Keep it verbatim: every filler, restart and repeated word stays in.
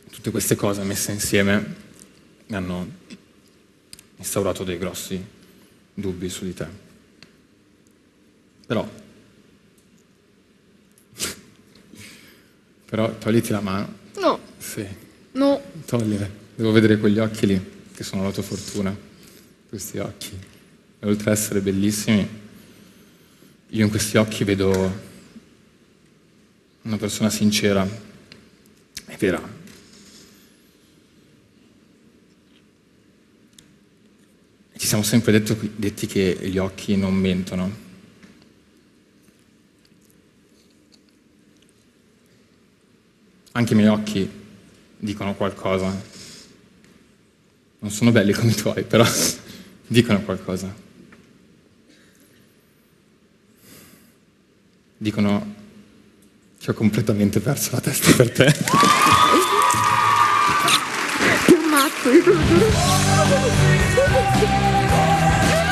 tutte queste cose messe insieme mi hanno instaurato dei grossi dubbi su di te. Però, però togliti la mano. No. Sì. No. Togliere. Devo vedere quegli occhi lì, che sono la tua fortuna. Questi occhi. E oltre ad essere bellissimi, io in questi occhi vedo una persona sincera e vera. Ci siamo sempre detto, detti che gli occhi non mentono. Anche i miei occhi dicono qualcosa. Non sono belli come i tuoi, però dicono qualcosa. Dicono che ho completamente perso la testa per te. Che matto, io te lo giuro.